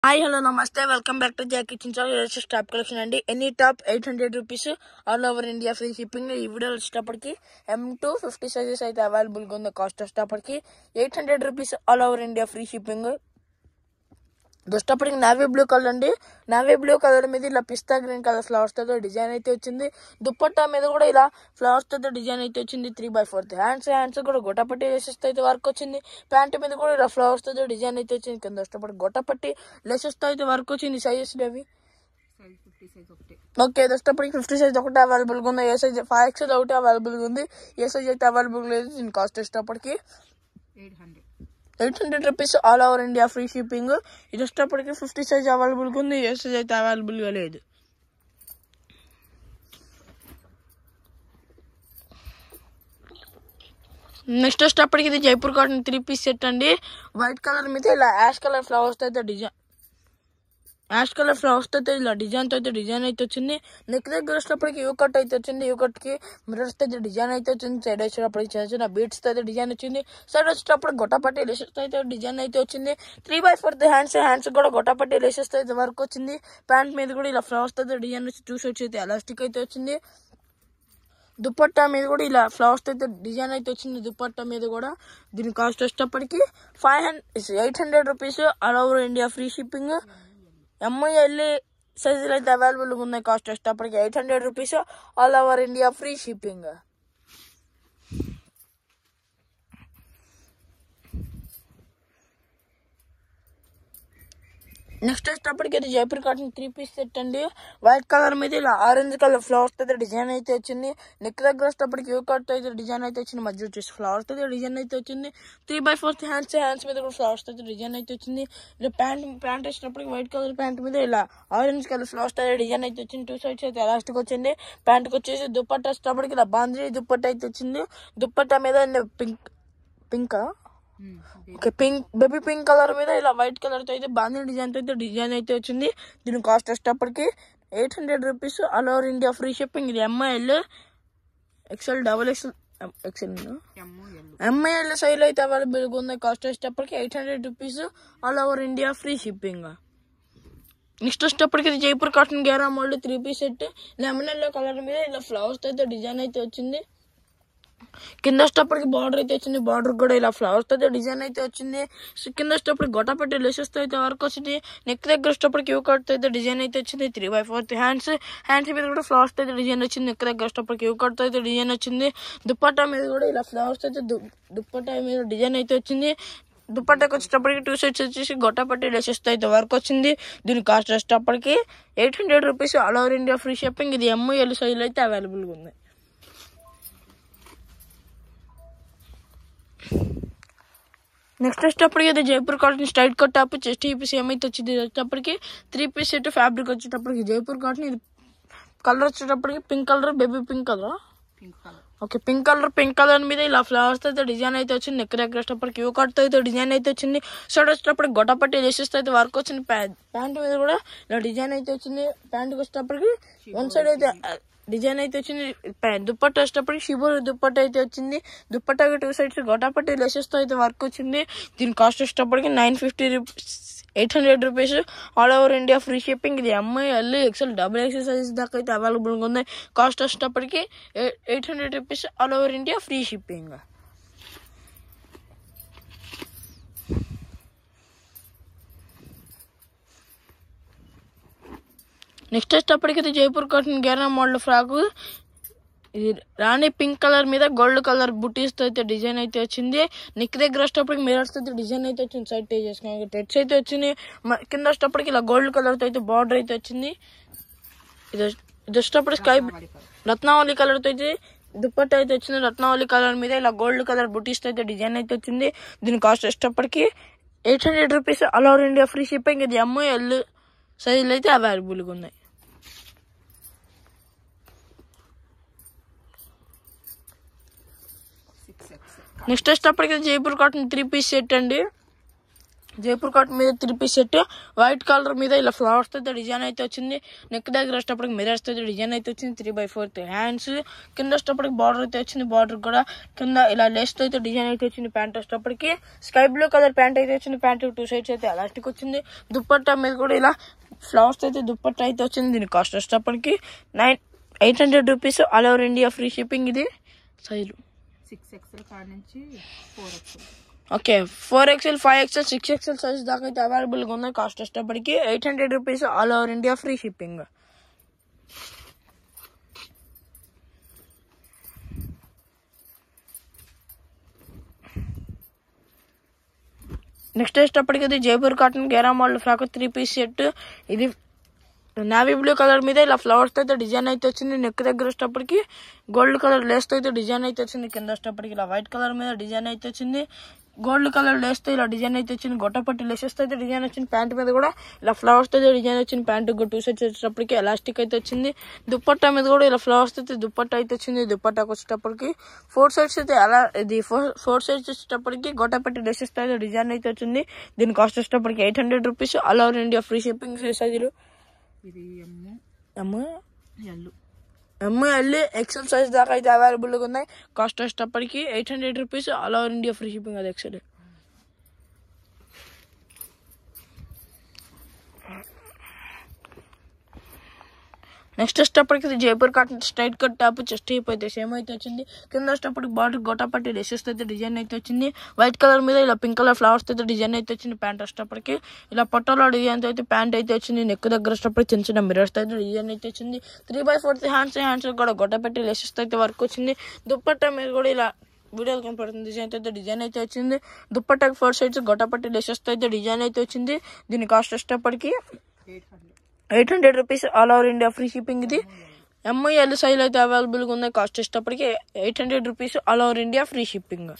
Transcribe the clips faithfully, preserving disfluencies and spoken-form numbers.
Hi, hello, namaste. Welcome back to Jack Kitchen Shop. Latest top collection and any top eight hundred rupees all over India free shipping. ఈ video వచ్చేటప్పటికి M to fifty sizes అయితే available గా ఉంది. Cost వచ్చేటప్పటికి eight hundred rupees all over India free shipping. దొష్టప్పటికి navy blue colour అండి. Navy blue colour మీద ఇలా పిస్తా గ్రీన్ కలర్ ఫ్లవర్స్ తో డిజైన్ అయితే వచ్చింది. దుప్పట్టా మీద కూడా ఇలా ఫ్లవర్స్ తో డిజైన్ అయితే వచ్చింది. Three by fourth hands hands కూడా గొట్టపట్టి లేసెస్ అయితే వర్క్ వచ్చింది. ప్యాంట్ మీద కూడా ఇలా ఫ్లవర్స్ తో డిజైన్ అయితే వచ్చింది. కింద దొష్టపట్టి గొట్టపట్టి లేసెస్ తో అయితే వర్క్ వచ్చింది. సైజెస్ అవి ఓకే. దొష్టప్పటికి ఫిఫ్టీ సైజ్ ఒకటి అవైలబుల్ గా ఉంది. ఏ సైజ్ ఫైవ్ ఎక్స్ఎల్ ఒకటి అవైలబుల్ గా ఉంది. ఏ సైజ్ అయితే అవైలబుల్ లేదు. దీని కాస్ట్ వచ్చేటప్పటికి eight hundred eight hundred rupees all over India free shipping. ఇది వచ్చేటప్పటికి ఫిఫ్టీ సైజ్ అవైలబుల్ గా ఉంది. ఏ సైజ్ అయితే అవైలబుల్ గా లేదు. నెక్స్ట్ వచ్చేటప్పటికి ఇది Jaipur cotton three piece set అండి. వైట్ కలర్ మీద ఇలా యాష్ కలర్ ఫ్లవర్స్ అయితే డిజైన్ యాష్ కలర్ ఫ్లవర్స్ అయితే ఇలా డిజైన్ తో అయితే డిజైన్ అయితే వచ్చింది. నెక్ దగ్గర వచ్చేటప్పటికి యూ కట్ అయితే వచ్చింది. యూ కట్ కి మిర్రర్స్ అయితే డిజైన్ అయితే వచ్చింది. సైడ్ వచ్చేటప్పటికి చిన్న చిన్న బీట్స్ అయితే డిజైన్ వచ్చింది. సైడ్ వచ్చేటప్పుడు గొట్టపట్టి లేసెస్ అయితే డిజైన్ అయితే వచ్చింది. Three by fourth hands hands కూడా గొట్టపట్టి లేసెస్ అయితే వర్క్ వచ్చింది. ప్యాంట్ మీద కూడా ఇలా ఫ్లవర్స్ అయితే డిజైన్ వచ్చి టూ సైడ్స్ అయితే ఎలాస్టిక్ అయితే వచ్చింది. దుప్పట్టా మీద కూడా ఇలా ఫ్లవర్స్ అయితే డిజైన్ అయితే వచ్చింది. దుప్పట్టా మీద కూడా దీని కాస్ట్ వచ్చేటప్పటికి five hundred eight hundred rupees all over India free shipping. M L సైజులు అయితే అవైలబుల్గా ఉన్నాయి. కాస్ట్ వచ్చేటప్పటికి eight hundred rupees all over India free shipping. Next వచ్చేటప్పటికి ఇది Jaipur cotton three piece set అండి. వైట్ కలర్ మీద ఇలా ఆరెంజ్ కలర్ ఫ్లవర్స్ అయితే డిజైన్ అయితే వచ్చింది. నెక్ దగ్గర వచ్చేటప్పటికి యూ కట్ అయితే డిజైన్ అయితే వచ్చింది. మధ్య వచ్చేసి ఫ్లవర్స్ అయితే డిజైన్ అయితే వచ్చింది. Three by fourth hands hands మీద కూడా ఫ్లవర్స్ అయితే డిజైన్ అయితే వచ్చింది. ఇలా ప్యాంట్ ప్యాంట్ వచ్చేటప్పటికి వైట్ కలర్ ప్యాంట్ మీద ఇలా ఆరెంజ్ కలర్ ఫ్లవర్స్ అయితే డిజైన్ అయితే వచ్చింది. టూ సైడ్స్ అయితే ఎలాస్టిక్ వచ్చింది. ప్యాంట్కి వచ్చేసి దుప్పట్టా వచ్చేటప్పటికి ఇలా బాంద్రీ దుప్పట్టా అయితే వచ్చింది. దుప్పట్టా మీద pink pink okay pink baby pink colour మీద ఇలా వైట్ కలర్ తో అయితే బాంధీ డిజైన్ తో అయితే డిజైన్ అయితే వచ్చింది. దీని కాస్ట్ వచ్చేటప్పటికి eight hundred rupees all over India free shipping. ఇది M L XL double XL XL M L size అయితే అవైలబుల్ గా ఉంది. కాస్ట్ వచ్చేటప్పటికి eight hundred rupees all over India free shipping. Next వచ్చేటప్పటికి ఇది జైపూర్ కాటన్ గేరా మోల్డ్ three piece set. Lemon yellow colour మీద ఇలా ఫ్లవర్స్ అయితే డిజైన్ అయితే వచ్చింది. కింద వచ్చేటప్పటికి బార్డర్ అయితే వచ్చింది. బార్డర్ కూడా ఇలా ఫ్లవర్స్ అయితే డిజైన్ అయితే వచ్చింది. కింద వచ్చేటప్పటికి గొట్టపట్టి లేసెస్ అయితే వర్క్ వచ్చింది. నెక్ దగ్గర వచ్చేటప్పటికి యూ కట్ అయితే డిజైన్ అయితే వచ్చింది. Three by fourth hands hands మీద కూడా ఫ్లవర్స్ అయితే డిజైన్ వచ్చింది. నెక్ దగ్గర వచ్చేటప్పటికి యూ కట్ అయితే డిజైన్ వచ్చింది. దుప్పట్టా మీద కూడా ఇలా ఫ్లవర్స్ అయితే దుప్పట్టా మీద డిజైన్ అయితే వచ్చింది. దుప్పట్టాకి వచ్చేటప్పటికి టూ సైడ్స్ వచ్చేసి గొట్టపట్టి లేసెస్ అయితే వర్క్ వచ్చింది. దీని కాస్ట్ వచ్చేటప్పటికి eight hundred rupees all over India free shipping. ఇది ఎంఐఎల్ సైజ్ అయితే అవైలబుల్గా ఉంది. నెక్స్ట్ వచ్చేటప్పటికి ఇది Jaipur cotton straight cut top chest piece ఏమైతే వచ్చింది. వచ్చేటప్పటికి త్రీ పీస్ సెట్ ఫ్యాబ్రిక్ వచ్చేటప్పటికి జైపూర్ కాటన్. ఇది కలర్ వచ్చేటప్పటికి pink colour baby pink colour okay pink colour pink colour మీద ఇలా ఫ్లవర్స్ అయితే డిజైన్ అయితే వచ్చింది. నెక్ దగ్గర వచ్చేటప్పటికి యూ కట్ అయితే డిజైన్ అయితే వచ్చింది. సైడ్ వచ్చేటప్పటికి గొట్టపట్టి లేసెస్ అయితే వర్క్ వచ్చింది. ప్యాంట్ మీద కూడా ఇలా డిజైన్ అయితే వచ్చింది. ప్యాంట్కి వచ్చేటప్పటికి వన్ సైడ్ అయితే డిజైన్ అయితే వచ్చింది. దుప్పట్ట వచ్చేటప్పటికి షిబోర్ దుప్పట్ట అయితే వచ్చింది. దుప్పట్టకి టూ సైడ్స్ గొట్టపట్టి లేసెస్ తో అయితే వర్క్ వచ్చింది. దీని కాస్ట్ వచ్చేటప్పటికి nine fifty rupees eight hundred rupees all over India free shipping. ఇది M L XL double XL size దాకా అయితే అవైలబుల్ గా ఉంది. కాస్ట్ వచ్చేటప్పటికి eight hundred rupees all over India free shipping. Next వచ్చేటప్పటికి ఇది జైపూర్ కాటన్ గేరా మోడల్ ఫ్రాక్. ఇది రాణి పింక్ కలర్ మీద గోల్డ్ కలర్ బుటీస్ తో అయితే డిజైన్ అయితే వచ్చింది. నెక్ దగ్గర వచ్చేటప్పటికి మిరర్స్ అయితే డిజైన్ అయితే వచ్చింది. సైడ్ టేజ్ చేసుకుని టెట్స్ అయితే వచ్చింది. కింద వచ్చేటప్పటికి ఇలా గోల్డ్ కలర్ తో అయితే బార్డర్ అయితే వచ్చింది. ఇది ఇది వచ్చేటప్పుడు స్కై రత్నావళి కలర్ తో అయితే దుప్పట్ట అయితే వచ్చింది. రత్నావళి కలర్ మీద ఇలా గోల్డ్ కలర్ బుటీస్ తో అయితే డిజైన్ అయితే వచ్చింది. దీని కాస్ట్ వచ్చేటప్పటికి eight hundred rupees all over India free shipping. ఇది ఎంఐఎల్ సైజులు అయితే అవైలబుల్గా ఉన్నాయి. నెక్స్ట్ వచ్చేటప్పటికి Jaipur cotton three piece set అండి. జైపూర్ కాటన్ మీద three piece set white colour మీద ఇలా ఫ్లవర్స్ తో డిజైన్ అయితే వచ్చింది. నెక్ దగ్గర వచ్చేటప్పటికి మిరర్స్ తో డిజైన్ అయితే వచ్చింది. త్రీ బై ఫోర్త్ హ్యాండ్స్ కింద వచ్చేటప్పటికి బార్డర్ అయితే వచ్చింది. బార్డర్ కూడా కింద ఇలా లేస్ తో అయితే డిజైన్ అయితే వచ్చింది. ప్యాంట్ వచ్చేటప్పటికి స్కై బ్లూ కలర్ ప్యాంట్ అయితే వచ్చింది. ప్యాంట్ టూ సైడ్స్ అయితే ఎలాస్టిక్ వచ్చింది. దుప్పట్టా మీద కూడా ఇలా ఫ్లవర్స్ అయితే దుప్పట్టా అయితే వచ్చింది. దీని కాస్ట్ వచ్చేటప్పటికి nine eight hundred rupees all over India free shipping. ఇది సైజు సిక్స్ ఎక్స్ఎల్ కాడ నుంచి four XL okay four XL five XL six XL size దాకా అయితే అవైలబుల్గా ఉన్నాయి. కాస్ట్ వచ్చేటప్పటికి eight hundred rupees all over India free shipping. Next వచ్చేటప్పటికి ఇది జైపూర్ కాటన్ గేరా model frock three piece set. ఇది నావీ బ్లూ కలర్ మీద ఇలా ఫ్లవర్స్ అయితే డిజైన్ అయితే వచ్చింది. నెక్ దగ్గర వచ్చేటప్పటికి గోల్డ్ కలర్ లేస్ తో అయితే డిజైన్ అయితే వచ్చింది. కింద వచ్చేటప్పటికి ఇలా వైట్ కలర్ మీద డిజైన్ అయితే వచ్చింది. గోల్డ్ కలర్ లేస్ తో ఇలా డిజైన్ అయితే వచ్చింది. గొట్టపట్టి లేసెస్ అయితే డిజైన్ వచ్చింది. ప్యాంట్ మీద కూడా ఇలా ఫ్లవర్స్ తో డిజైన్ వచ్చింది. ప్యాంట్ టూ సైడ్స్ వచ్చేటప్పటికి ఎలాస్టిక్ అయితే వచ్చింది. దుప్పట్టా మీద కూడా ఇలా ఫ్లవర్స్ అయితే దుప్పట్టా అయితే వచ్చింది. దుప్పట్టాకి వచ్చేటప్పటికి ఫోర్ సైడ్స్ అయితే అలా ఇది ఫోర్ ఫోర్ సైడ్స్ వచ్చేటప్పటికి గొట్టపట్టి లేసెస్ అయితే డిజైన్ అయితే వచ్చింది. దీని కాస్ట్ వచ్చేటప్పటికి eight hundred rupees all over India free shipping. సైజులు ఇది M M L M L XL size దాకా అయితే అవైలబుల్గా ఉన్నాయి. కాస్ట్ వచ్చేటప్పటికి eight hundred rupees all over India free shipping. అది ఎక్సెల్. నెక్స్ట్ వచ్చేటప్పటికి ఇది Jaipur cotton straight cut top chest hip అయితే సేమ్ అయితే వచ్చింది. కింద వచ్చేటప్పటికి బార్డర్ గొట్టపట్టి లేసెస్ అయితే డిజైన్ అయితే వచ్చింది. వైట్ కలర్ మీద ఇలా పింక్ కలర్ ఫ్లవర్స్ అయితే డిజైన్ అయితే వచ్చింది. ప్యాంట్ వచ్చేటప్పటికి ఇలా పొట్టలో డిజైన్ అయితే ప్యాంట్ అయితే వచ్చింది. నెక్ దగ్గర వచ్చేటప్పటికి చిన్న చిన్న మిరర్స్ అయితే డిజైన్ అయితే వచ్చింది. Three by fourth hands hands కూడా గొట్టపట్టి లేసెస్ అయితే వర్క్ వచ్చింది. దుప్పట్టా మీద కూడా ఇలా వీడియోలు కనపడుతుంది డిజైన్ అయితే డిజైన్ అయితే వచ్చింది. దుప్పట్టాకి ఫోర్ సైడ్స్ గొట్టపట్టి లేసెస్ అయితే డిజైన్ అయితే వచ్చింది. దీని కాస్ట్ వచ్చేటప్పటికి eight hundred eight hundred rupees all over India free shipping. ఇది ఎంఐ ఎల్ సైజ్ అయితే అవైలబుల్గా ఉన్నాయి. కాస్ట్ వచ్చేటప్పటికి eight hundred rupees all over India free shipping.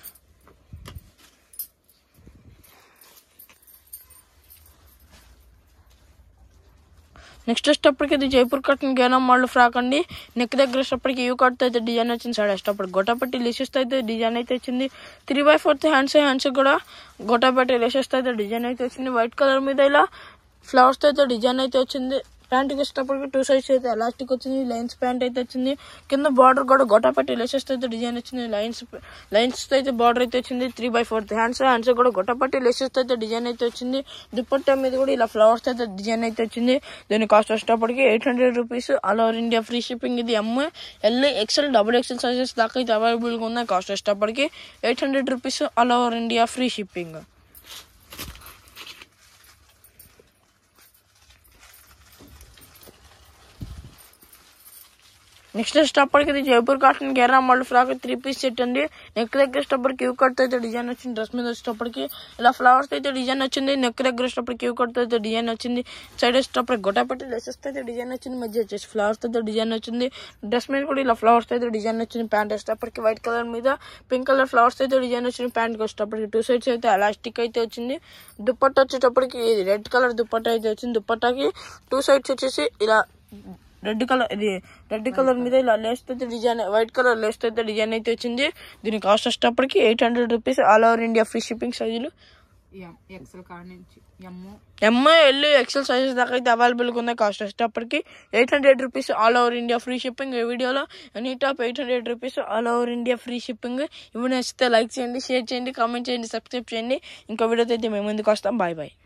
Next వచ్చేటప్పటికి ఇది జైపూర్ కాటన్ గేనా మోడల్ ఫ్రాక్ అండి. నెక్ దగ్గర వచ్చేటప్పటికి యూ కట్ అయితే డిజైన్ వచ్చింది. సైడ్ వచ్చేటప్పటికి గొట్టపట్టి లేసెస్ అయితే డిజైన్ అయితే వచ్చింది. Three by fourth hands hands కూడా గొట్టపట్టి లేసెస్ అయితే డిజైన్ అయితే వచ్చింది. వైట్ కలర్ మీద ఇలా ఫ్లవర్స్ అయితే డిజైన్ అయితే వచ్చింది. ప్యాంట్కి వచ్చేటప్పటికి టూ సైడ్స్ అయితే ఎలాస్టిక్ వచ్చింది. లైన్స్ ప్యాంట్ అయితే వచ్చింది. కింద బార్డర్ కూడా గొట్టపట్టి లేసెస్ అయితే డిజైన్ వచ్చింది. లైన్స్ లైన్స్ అయితే బార్డర్ అయితే వచ్చింది. Three by fourth hands hands కూడా గొట్టపట్టి లేసెస్ అయితే డిజైన్ అయితే వచ్చింది. దుప్పట్టా మీద కూడా ఇలా ఫ్లవర్స్ అయితే డిజైన్ అయితే వచ్చింది. దీని కాస్ట్ వచ్చేటప్పటికి eight hundred rupees all over India free shipping. ఇది M L XL double XL sizes దాకా అయితే అవైలబుల్గా ఉన్నాయి. కాస్ట్ వచ్చేటప్పటికి eight hundred rupees all over India free shipping. Next వచ్చేటప్పటికి ఇది జైపూర్ కాటన్ గేరా model frock three piece set అండి. నెక్ దగ్గర వచ్చేటప్పటికి క్యూ కట్ అయితే డిజైన్ వచ్చింది. డ్రెస్ మీద వచ్చేటప్పటికి ఇలా ఫ్లవర్స్ అయితే డిజైన్ వచ్చింది. నెక్ దగ్గర వచ్చేటప్పటికి క్యూ కట్ అయితే డిజైన్ వచ్చింది. సైడ్ వచ్చేటప్పటికి గొట్టపట్టి లెసెస్ అయితే డిజైన్ వచ్చింది. మధ్య వచ్చేసి ఫ్లవర్స్ అయితే డిజైన్ వచ్చింది. డ్రెస్ మీద కూడా ఇలా ఫ్లవర్స్ అయితే డిజైన్ వచ్చింది. ప్యాంట్ వచ్చేటప్పటికి వైట్ కలర్ మీద పింక్ కలర్ ఫ్లవర్స్ అయితే డిజైన్ వచ్చింది. ప్యాంట్కి వచ్చేటప్పటికి టూ సైడ్స్ అయితే ఎలాస్టిక్ అయితే వచ్చింది. దుప్పట్ట వచ్చేటప్పటికి రెడ్ కలర్ దుప్పట్ట అయితే వచ్చింది. దుప్పట్టాకి టూ సైడ్స్ వచ్చేసి ఇలా రెడ్ కలర్ ఇది రెడ్ కలర్ మీద ఇలా లేస్ అయితే డిజైన్ వైట్ కలర్ లేస్ అయితే డిజైన్ అయితే వచ్చింది. దీని కాస్ట్ వచ్చేటప్పటికి eight hundred rupees all over India free shipping. సైజులు ఎక్స్ఎల్ కాడ నుంచి ఎంఐ ఎల్ ఎక్స్ఎల్ సైజెస్ దాకా అయితే అవైలబుల్గా ఉన్నాయి. కాస్ట్ వచ్చేటప్పటికి eight hundred rupees all over India free shipping. ఈ వీడియోలో any top eight hundred rupees all over India free shipping. ఇవి నచ్చితే లైక్ చేయండి, షేర్ చేయండి, కామెంట్ చేయండి, సబ్స్క్రైబ్ చేయండి. ఇంకో వీడియోతో అయితే మేము ముందుకు వస్తాం. Bye bye.